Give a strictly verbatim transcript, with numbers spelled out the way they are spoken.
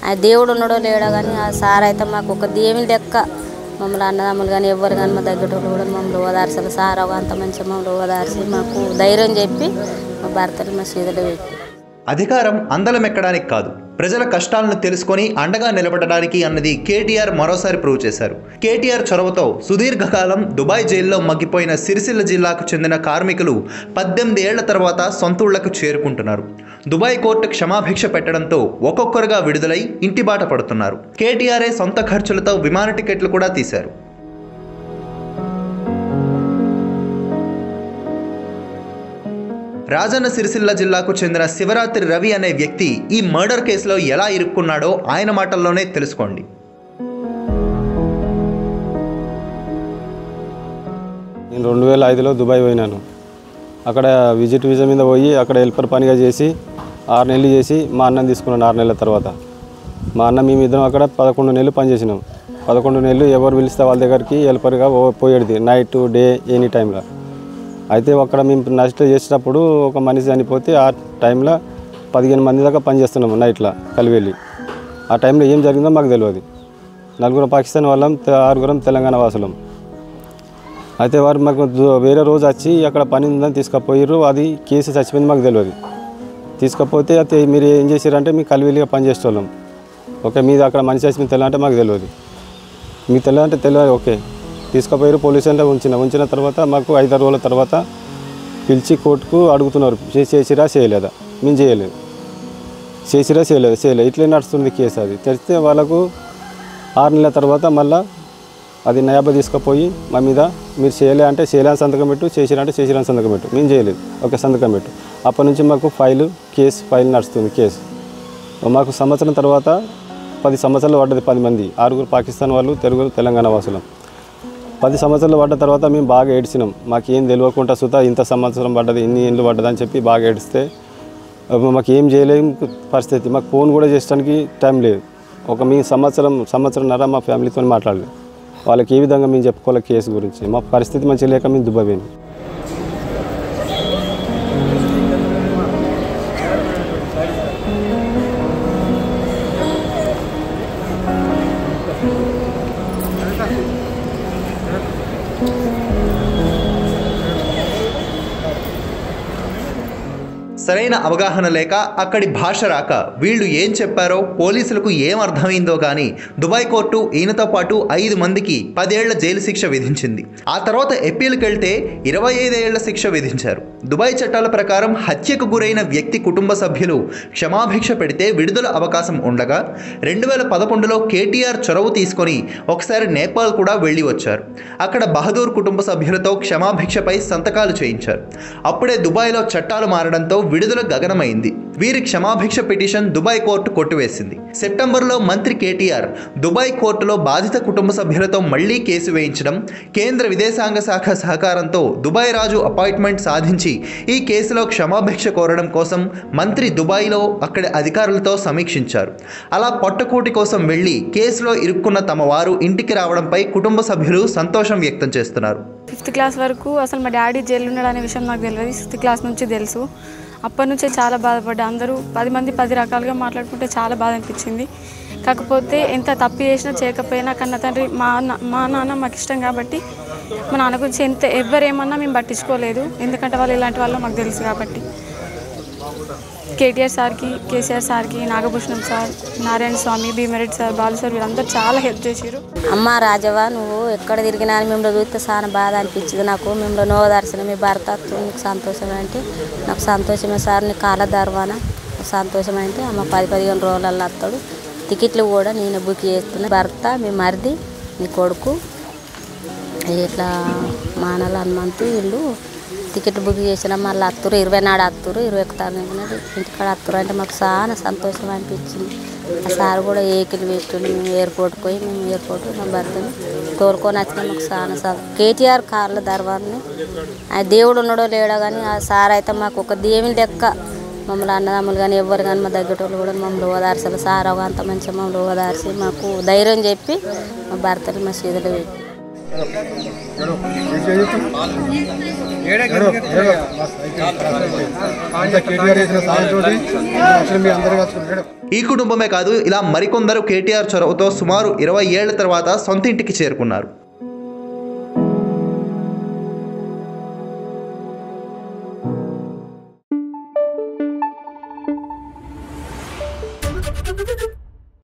ఆ దేవుడు ఉన్నాడో లేడో కానీ ఆ సార్ అయితే మాకు ఒక దేవుని లెక్క మమ్మల్ని అన్నదమ్ములు కానీ ఎవరు కానీ మా దగ్గర కూడా మమ్మల్ని ఓదార్చాలి. సార్ అంత మంచిగా మమ్మల్ని ఓదార్చి మాకు ధైర్యం చెప్పి మా భర్తలు మా సీదలు పెట్టి. అధికారం అందలం ఎక్కడానికి కాదు, ప్రజల కష్టాలను తెలుసుకొని అండగా నిలబడడానికి అన్నది కేటీఆర్ మరోసారి ప్రూవ్ చేశారు. కేటీఆర్ చొరవతో సుదీర్ఘకాలం దుబాయ్ జైల్లో మగ్గిపోయిన సిరిసిల్ల జిల్లాకు చెందిన కార్మికులు పద్దెనిమిది ఏళ్ల తర్వాత సొంతూళ్లకు చేరుకుంటున్నారు. దుబాయ్ కోర్టు క్షమాభిక్ష పెట్టడంతో ఒక్కొక్కరుగా విడుదలై ఇంటిబాట పడుతున్నారు. కేటీఆర్ఏ సొంత ఖర్చులతో విమాన టికెట్లు కూడా తీశారు. రాజన్న సిరిసిల్ల జిల్లాకు చెందిన శివరాత్రి రవి అనే వ్యక్తి ఈ మర్డర్ కేసులో ఎలా ఇరుక్కున్నాడో ఆయన మాటల్లోనే తెలుసుకోండి. నేను రెండు వేల ఐదులో దుబాయ్ పోయినాను. అక్కడ విజిట్ వీసా మీద పోయి అక్కడ హెల్పర్ పనిగా చేసి ఆరు నెలలు చేసి మా అన్నం తీసుకున్నాను. ఆరు నెలల తర్వాత మా అన్న మేము ఇద్దరం అక్కడ పదకొండు నెలలు పనిచేసినాం. పదకొండు నెలలు ఎవరు పిలిస్తే వాళ్ళ దగ్గరికి హెల్పర్గా పోయేది, నైట్ డే ఎనీ టైంలో. అయితే అక్కడ మేము నష్ట చేసేటప్పుడు ఒక మనిషి చనిపోతే ఆ టైంలో పదిహేను మంది దాకా పనిచేస్తున్నాము నైట్లో కలివెళ్ళి. ఆ టైంలో ఏం జరిగిందో మాకు తెలియదు. నలుగురం పాకిస్తాన్ వాళ్ళం, ఆరుగురం తెలంగాణ వాసులం. అయితే వారు మాకు వేరే రోజు వచ్చి అక్కడ పని ఉందని తీసుకుపోయారు. అది కేసు చచ్చిపోయింది మాకు తెలియదు. తీసుకపోతే అయితే మీరు ఏం చేశారంటే మీ కలివెళ్ళిగా పనిచేసేవాళ్ళం. ఓకే, మీది అక్కడ మనిషి చచ్చిపోయింది తెల్ల అంటే మాకు తెలియదు. మీకు తెల్ల అంటే తెలియదు. ఓకే, తీసుకుపోయారు పోలీసు అంటే ఉంచిన ఉంచిన తర్వాత మాకు ఐదారు రోజుల తర్వాత పిలిచి కోర్టుకు అడుగుతున్నారు, చేసిరా చేయలేదా. మేము చేయలేదు, చేసిరా చేయలేదు చేయలేదు ఇట్లే నడుస్తుంది కేసు. అది తెలిస్తే వాళ్ళకు ఆరు నెలల తర్వాత మళ్ళీ అది నయాబా తీసుకుపోయి మా మీద మీరు చేయలే అంటే చేయలేని సంతకం పెట్టు, చేసిరా అంటే చేసిరాని సంతకం పెట్టు. మేము చేయలేదు, ఓకే సంతకం పెట్టు. అప్పటి నుంచి మాకు ఫైలు కేసు ఫైల్ నడుస్తుంది కేసు. మాకు సంవత్సరం తర్వాత పది సంవత్సరాలు పడ్డది. పది మంది, ఆరుగురు పాకిస్తాన్ వాళ్ళు, తెలుగు తెలంగాణ వాసులం. పది సంవత్సరాలు పడ్డ తర్వాత మేము బాగా ఏడ్చినాం. మాకు ఏం తెలియకుండా సుతా ఇంత సంవత్సరం పడ్డది, ఇన్ని ఏళ్ళు పడ్డది అని చెప్పి బాగా ఏడిస్తే మాకు ఏం చేయలేము పరిస్థితి. మాకు ఫోన్ కూడా చేయడానికి టైం లేదు. ఒక మీ సంవత్సరం సంవత్సరంన్నర మా ఫ్యామిలీతో మాట్లాడలేదు. వాళ్ళకి ఏ విధంగా మేము చెప్పుకోవాలి కేసు గురించి. మా పరిస్థితి మంచిగా లేక మేము దుబాయ్ పోయినాం. సరైన అవగాహన లేక, అక్కడి భాష రాక వీళ్ళు ఏం చెప్పారో పోలీసులకు ఏం అర్థమైందో కానీ దుబాయ్ కోర్టు ఈయనతో పాటు ఐదు మందికి పదేళ్ల జైలు శిక్ష విధించింది. ఆ తర్వాత ఎప్పీల్కి వెళ్తే ఇరవై ఐదేళ్ల శిక్ష విధించారు. దుబాయ్ చట్టాల ప్రకారం హత్యకు గురైన వ్యక్తి కుటుంబ సభ్యులు క్షమాభిక్ష పెడితే విడుదల అవకాశం ఉండగా రెండు వేల పదకొండులో కేటీఆర్ చొరవ తీసుకొని ఒకసారి నేపాల్ కూడా వెళ్ళి వచ్చారు. అక్కడ బహదూర్ కుటుంబ సభ్యులతో క్షమాభిక్షపై సంతకాలు చేయించారు. అప్పుడే దుబాయ్లో చట్టాలు మారడంతో విడుదల గగనమైంది. వీరి క్షమాభిక్ష పిటిషన్ దుబాయ్ కోర్టు కొట్టివేసింది. సెప్టెంబర్లో మంత్రి కేటీఆర్ దుబాయ్ కోర్టులో బాధిత కుటుంబ సభ్యులతో మళ్లీ కేసు వేయించడం, కేంద్ర విదేశాంగ శాఖ సహకారంతో దుబాయ్ రాజు అపాయింట్మెంట్ సాధించి ఈ కేసులో క్షమాభిక్ష కోరడం కోసం మంత్రి దుబాయ్లో అక్కడి అధికారులతో సమీక్షించారు. అలా పొట్టకూటి కోసం వెళ్లి కేసులో ఇరుక్కున్న తమ వారు ఇంటికి రావడంపై కుటుంబ సభ్యులు సంతోషం వ్యక్తం చేస్తున్నారు. ఫిఫ్త్ క్లాస్ వరకు అసలు మా డాడీ జైలు ఉన్నాడు అనే విషయం నాకు తెలియదు. సిక్స్త్ క్లాస్ నుంచి తెలుసు. అప్పటి నుంచే చాలా బాధపడ్డా. అందరూ పది మంది పది రకాలుగా మాట్లాడుకుంటే చాలా బాధ అనిపించింది. కాకపోతే ఎంత తప్పు చేసినా చేయకపోయినా కన్న తండ్రి మా మా నాన్న మాకు ఇష్టం కాబట్టి మా నాన్న గురించి ఎంత ఎవరేమన్నా మేము పట్టించుకోలేదు. ఎందుకంటే వాళ్ళు ఇలాంటి వాళ్ళు మాకు తెలుసు కాబట్టి. కేటీఆర్ సార్కి, కేసీఆర్ సార్కి, Nagabhushanam sir, Narayana Swamy, Bhimareddy sir, Balu sir వీళ్ళందరూ చాలా హెల్ప్ చేశారు. అమ్మ రాజవా, నువ్వు ఎక్కడ తిరిగినా మిమ్మల్ని చూస్తే చాలా బాధ అనిపించింది నాకు. మిమ్మల్ని నో దర్శనం మీ భర్త నీకు సంతోషం అంటే నాకు సంతోషమే సార్. నీ కాళ్ళ దర్వాన సంతోషం అంటే అమ్మ పది పదిహేను రోజులలో వస్తాడు. టికెట్లు కూడా నేను బుక్ చేస్తున్నా. భర్త, మీ మరిది, నీ కొడుకు ఇట్లా మానలు హనుమంతు వీళ్ళు టికెట్ బుక్ చేసినా మళ్ళీ అత్తురు ఇరవై నాడు అత్తురు ఇరవై ఒక తారీఖు ఇంటికాడ అత్తురు అంటే మాకు చాలా సంతోషం అనిపించింది. ఆ సార్ కూడా ఏకిలు పెట్టిండు. మేము ఎయిర్పోర్ట్కి పోయి మేము ఎయిర్పోర్ట్ మా భర్తను తోలుకొని వచ్చినా మాకు చాలా సార్. కేటీఆర్ కార్ల దర్వాన్ని ఆ దేవుడు ఉన్నాడో లేడో కానీ ఆ సార్ అయితే మాకు ఒక దేవుని లెక్క మమ్మల్ని అన్నదమ్ములు కానీ ఎవరు కానీ మా దగ్గర వాళ్ళు కూడా మమ్మల్ని ఓదార్చాలి. సార్ అంత మంచిగా మమ్మల్ని ఓదార్చి మాకు ధైర్యం చెప్పి మా భర్తలు మా సీదలు పెట్టి ఈ కుటుంబమే కాదు, ఇలా మరికొందరు కేటీఆర్ చొరవతో సుమారు ఇరవై ఏళ్ల తర్వాత సొంత ఇంటికి చేరుకున్నారు. Thank you.